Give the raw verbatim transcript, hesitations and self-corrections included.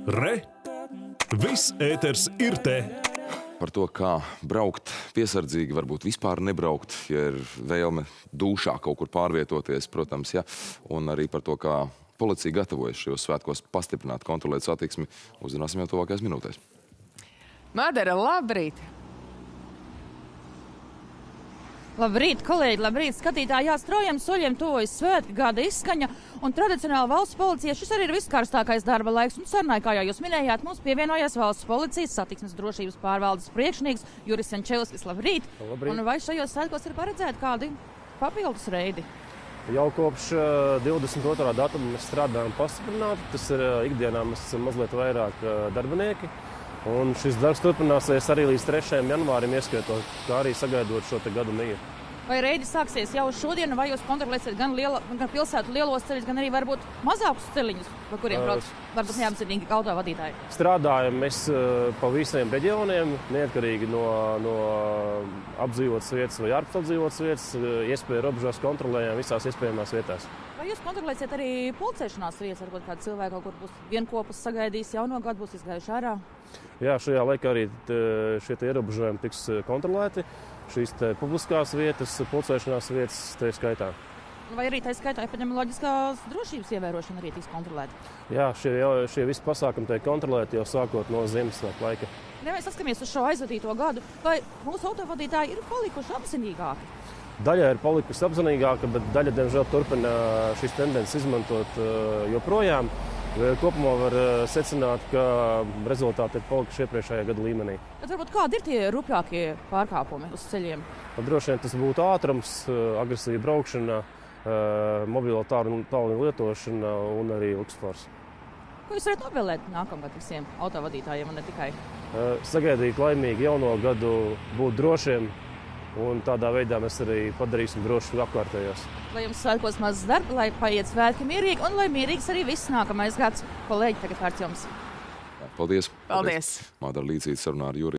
Re! Viss ēters ir te! Par to, kā braukt piesardzīgi, varbūt vispār nebraukt, ja ir vēlme dūšā kaut kur pārvietoties, protams, ja. Un arī par to, kā policija gatavojas šajos svētkos pastiprināt, kontrolēt satiksmi, uzzināsim jau tuvākajās minūtēs. Madara, labrīt! Labrīt, kolēģi, labrīt, skatītāji! Jā, straujiem soļiem tuvojas svētki, gada izskaņa un tradicionāli valsts policija. Šis arī ir viskarstākais darba laiks. Un sarunai, kā jau jūs minējāt, mums pievienojās valsts policijas satiksmes drošības pārvaldes priekšnieks Juris Jančevskis. Labrīt! Labrīt! Un vai šajos svētkos ir paredzēti kādi papildus reidi? Jau kopš divdesmit otrā datuma mēs strādājam pastiprināti. Tas ir ikdienā mēs esam mazliet vairāk darbinieki. Un šis darbs turpināsies arī līdz trešajam janvārim, ieskaitot, kā arī sagaidot šo te gadu mīju. Vai reidi sāksies jau šodien, vai jūs kontrolēsiet gan, liela, gan pilsētu lielos ceļus, gan arī varbūt mazākus ceļiņus, pa kuriem brauc varbūt neapzinīgi autovadītāji? Strādājam mēs pa visiem reģioniem, neatkarīgi no, no apdzīvotas vietas vai ārpus apdzīvotas vietas, iespēju robežās kontrolējam visās iespējamās vietās. Vai jūs kontrolēsiet arī pulcēšanās vietas, varbūt kāds cilvēks kaut kur būs vienkopus sagaidījis jauno gadu, būs izgājuši ārā? Jā, šajā laikā arī šie ierobežojumi tiks kontrolēti. Šīs publiskās vietas, pulcēšanās vietas tā skaitā. Vai arī tā skaitā epidemioloģiskās drošības ievērošana arī tiks kontrolēta? Jā, šie, šie visi pasākumi tiek kontrolēti jau sākot no Ziemassvētku laika. Ja mēs saskamies uz šo aizvadīto gadu, vai mūsu autovadītāji ir palikuši apzinīgāki? Daļa ir palikusi apzinīgāka, bet daļa, diemžēl, turpina šīs tendences izmantot joprojām. Kopumā var secināt, ka rezultāti ir palikuši iepriekšējā gada līmenī. Tad varbūt kādi ir tie rupjākie pārkāpumi uz ceļiem? Droši vien tas būtu ātrums, agresīva braukšana, mobilo tālruņa lietošana un arī luksusfors. Ko jūs varat novēlēt nākamgad visiem autovadītājiem un ne tikai? Sagaidīt laimīgi jauno gadu, būt drošiem. Un tādā veidā mēs arī padarīsim drošu apkārtējos. Lai jums svētkos maz darba, lai paiet svētki mierīgi un lai mierīgs arī viss nākamais gads. Kolēģi, tagad vārds jums. Paldies! Paldies! Madara Līcīte sarunā ar Juri.